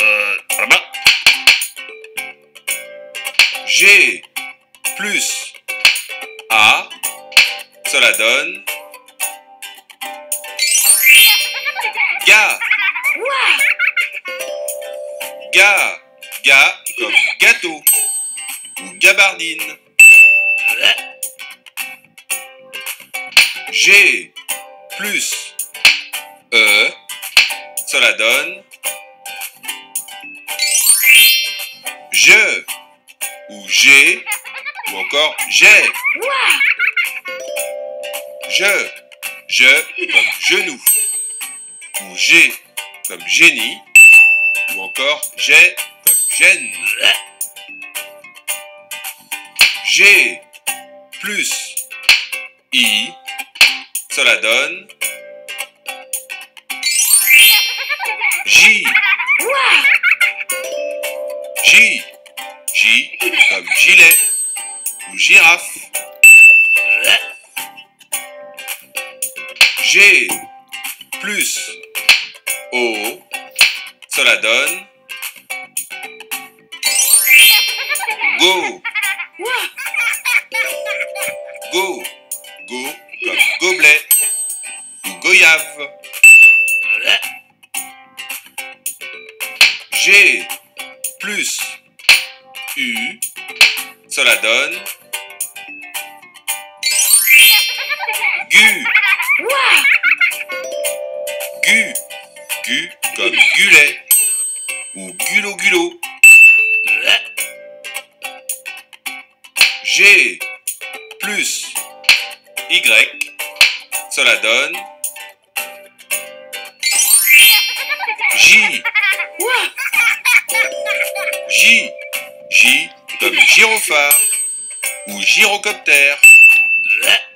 Là-bas. G plus A, cela donne ga. Ga, ga comme gâteau ou gabardine. G plus E, cela donne je ou j'ai ou encore j'ai. Je comme genou ou j'ai comme génie ou encore j'ai comme gêne. G plus I, cela donne J. J comme gilet ou girafe. G plus O, cela donne go. Go comme gobelet ou goyave. G plus U, cela donne gu. Gu comme gulet ou gulo. G plus Y, cela donne J. J comme gyrophare ou gyrocoptère.